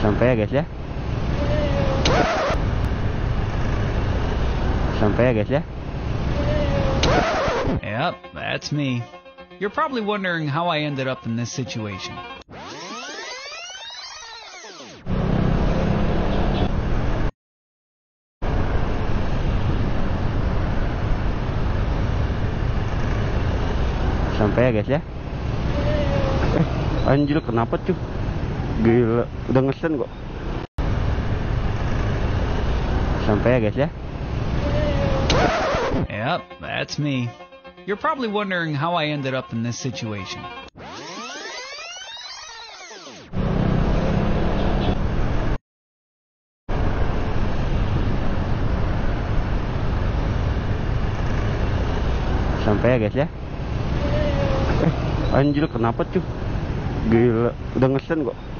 Sampai ya guys ya. Sampai ya guys ya. Yep, that's me. You're probably wondering how I ended up in this situation. Sampai ya guys ya. Anjir, kenapa cuy? Gila, udah ngesen kok. Sampai ya guys ya. Yep, that's me. You're probably wondering how I ended up in this situation. Sampai ya guys ya. Anjir, kenapa cuy? Gila, udah ngesen kok.